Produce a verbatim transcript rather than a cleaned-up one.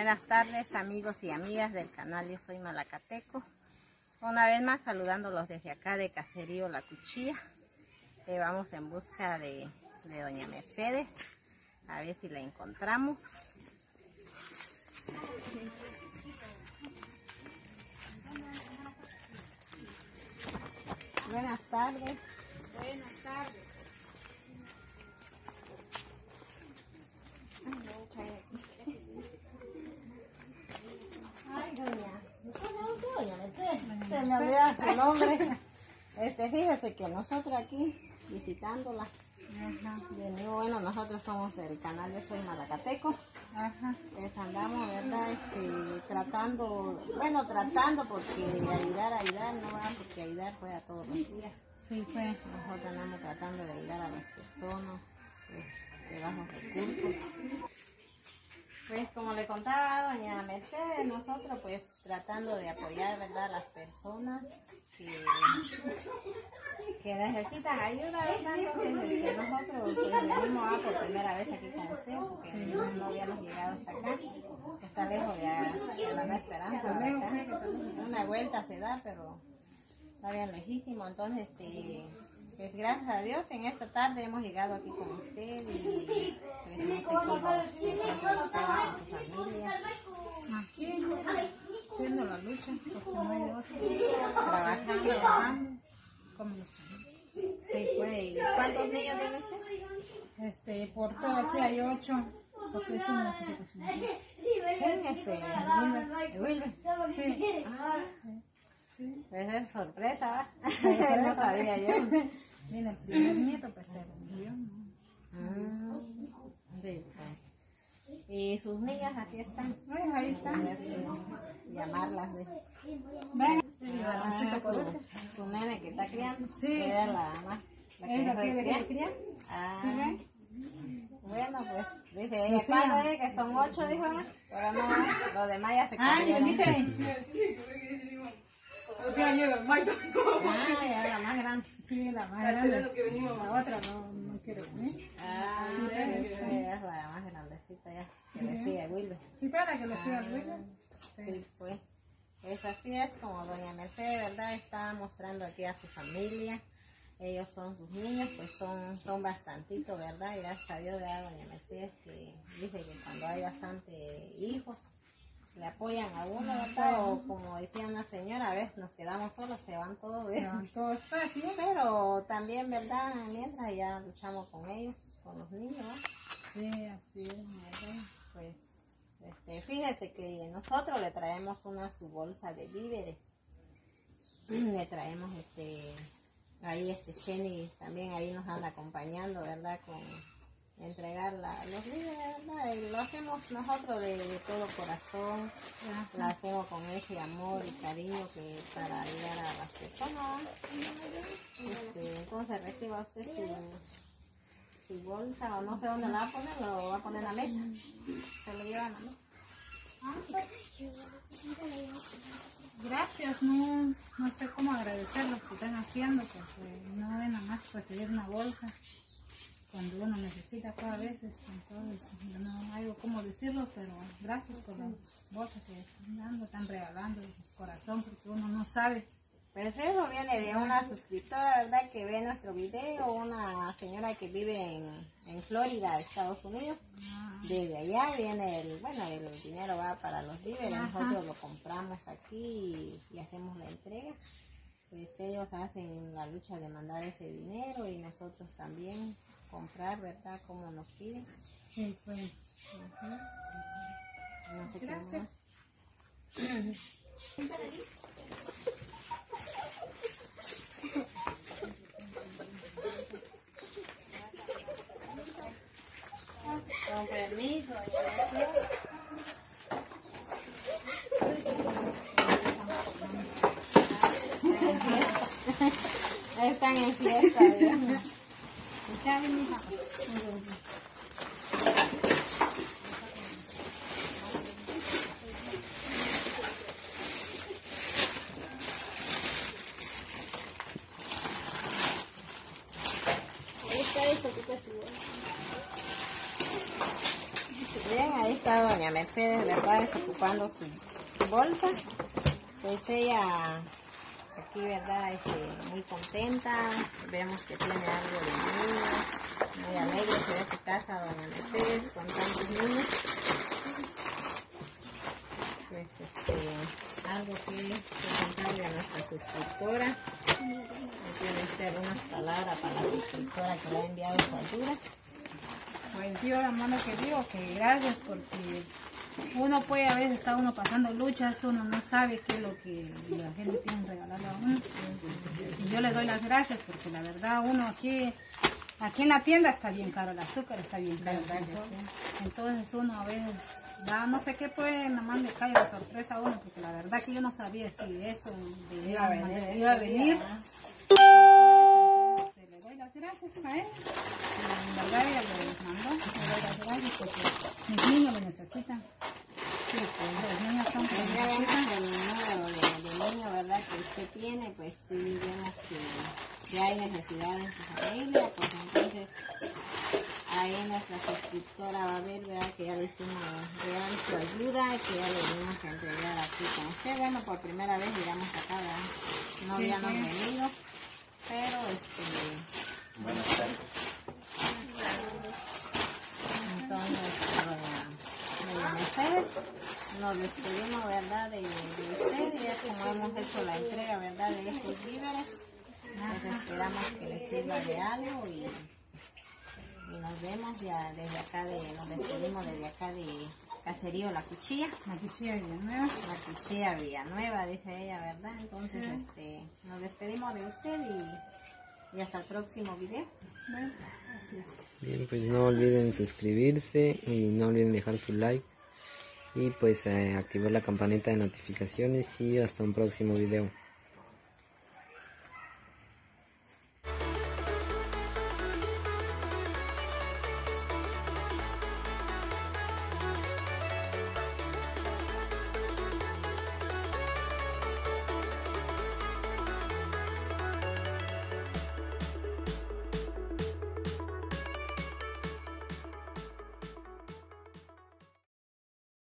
Buenas tardes, amigos y amigas del canal Yo Soy Malacateco. Una vez más saludándolos desde acá de Caserío La Cuchilla. Eh, vamos en busca de, de doña Mercedes, a ver si la encontramos. Buenas tardes. Buenas tardes. Ay, doña, doña Mercedes, se me olvida su nombre. Este, fíjese que nosotros aquí visitándola, Ajá. venimos, bueno, nosotros somos del canal Yo Soy Malacateco. Ajá. Pues andamos, ¿verdad? Este, tratando, bueno, tratando porque ayudar, ayudar, no va, porque ayudar fue a todos los días. Sí, fue. Nosotros andamos tratando de ayudar a las personas pues, de bajos recursos. Pues como le contaba a doña Mercedes, nosotros pues tratando de apoyar, ¿verdad?, a las personas que, que necesitan ayuda, ¿verdad? Entonces este, nosotros pues, venimos a por primera vez aquí con usted, porque sí, no, no habíamos llegado hasta acá, que está lejos de, de la Nueva Esperanza, ¿verdad? Una vuelta se da, pero está bien lejísimo. Entonces este, pues gracias a Dios en esta tarde hemos llegado aquí con usted y pues no sé cómo se encuentra usted con su familia. Aquí, haciendo la lucha, porque no hay de otra. Trabajando, Trabajando, como los chavos. sí, pues, ¿y cuántos niños tiene usted? Este, por todo aquí hay ocho, porque es una clasificación. ¿Quién es este? ¿Wilber? Sí. Ah, Sí. pues es sorpresa, ¿va? Sorpresa. No sabía yo. Mira, el primer nieto pues se murió, ¿no? Mm, sí, pues. ¿Y sus niñas aquí están? Ay, ahí están. Llamarlas de... Ven. Ah, su, su nene que está criando. Sí. Era la mamá. La que ¿Es la dejó que de dejó de criar. criar? Ah, ¿Sí ven? bueno, pues, dice ella, Sí. ¿cuándo es? Que son ocho, dijo ella. Pero no, lo demás ya se Ay, comieron. ¿viste? Ah, ya la más grande. Sí, la más grande. La otra no, no quiere venir. Ah, Sí, sí, ella es la más grandecita ya, que le sigue Wilber. Sí, para que lo siga el ruido. Sí, pues. Pues así es como doña Mercedes, ¿verdad? Está mostrando aquí a su familia. Ellos son sus niños, pues son, son bastantitos, ¿verdad? Y gracias a Dios, ¿verdad? Doña Mercedes que dice que cuando hay bastante hijos, le apoyan a uno, ¿verdad? O como decía una señora, a veces nos quedamos solos, se van todos, Se ¿verdad? van todos fáciles. Pero también, ¿verdad? Mientras ya luchamos con ellos, con los niños, ¿no? Sí, así es, ¿verdad? Pues, este, fíjese que nosotros le traemos una su bolsa de víveres. Le traemos, este, ahí este Jenny también ahí nos anda acompañando, ¿verdad? Con entregar la, los víveres, ¿verdad? Y lo hacemos nosotros de, de todo corazón. Ajá. Lo hacemos con ese amor y cariño que para ayudar a las personas. Este, entonces reciba usted su, su bolsa, o no sé dónde la va a poner, lo va a poner en la mesa. Se lo llevan a la mesa. Gracias, no, no sé cómo agradecer lo que están haciendo, porque no es nada más recibir una bolsa cuando uno necesita cada veces, entonces no hay cómo decirlo, pero gracias por las bolsas que están dando, están regalando de su corazón, porque uno no sabe. Pues eso viene de una suscriptora, ¿verdad? Que ve nuestro video, una señora que vive en, en Florida, Estados Unidos. Desde allá viene el, bueno, el dinero va para los víveres, Ajá. nosotros lo compramos aquí y, y hacemos la entrega. Pues ellos hacen la lucha de mandar ese dinero y nosotros también comprar, ¿verdad? Como nos piden. Sí, pues. Ujú. No sé qué Gracias. más. Con permiso. Están en fiesta, Dios mío. Ya, mi hija. Ahí está eso, ¿qué te Bien, ahí está está doña Mercedes, ¿verdad? Desocupando su, su bolsa. Pues ella aquí, ¿verdad? Este, muy contenta. Vemos que tiene algo de niños. Muy alegre se ve su casa, doña Mercedes, con tantos niños. Pues este, algo que, que contarle a nuestra suscriptora. Tiene usted unas palabras para la suscriptora que le ha enviado su ayuda. Pues yo, hermano, que digo que gracias, porque uno puede, a veces está uno pasando luchas, uno no sabe qué es lo que la gente tiene regalarle a uno. Y yo le doy las gracias porque la verdad uno aquí, aquí en la tienda está bien caro el azúcar, está bien caro el alcohol. Entonces uno a veces da, no sé qué puede, nada más le cae la sorpresa a uno, porque la verdad que yo no sabía si eso de, iba a venir. Iba a venir. Le doy las gracias a él. La verdad ella le mandó, le doy las gracias porque mis niños lo necesitan. Sí, pues los niños son que ya vemos el número de, de niños, ¿verdad? Que usted tiene, pues sí vemos que, que hay necesidad en su familia, pues entonces ahí nuestra suscriptora va a ver, ¿verdad? Que ya le hicimos real su ayuda y que ya le venimos a entregar aquí con usted. Bueno, por primera vez llegamos acá, ¿verdad? No sí, habíamos sí. venido, pero este... Buenas tardes. Entonces, doña Mercedes, nos despedimos, ¿verdad? De, de usted, ya como hemos hecho la entrega, ¿verdad? De estos víveres, pues esperamos que les sirva de algo y... Y nos vemos ya desde acá, de, nos despedimos desde acá de Caserío La Cuchilla. La cuchilla Villanueva. La Cuchilla Villanueva, dice ella, ¿verdad? Entonces, sí. este, nos despedimos de usted y, y hasta el próximo video. Bueno, así es. Bien, pues no olviden suscribirse y no olviden dejar su like. Y pues eh, activar la campanita de notificaciones y hasta un próximo video.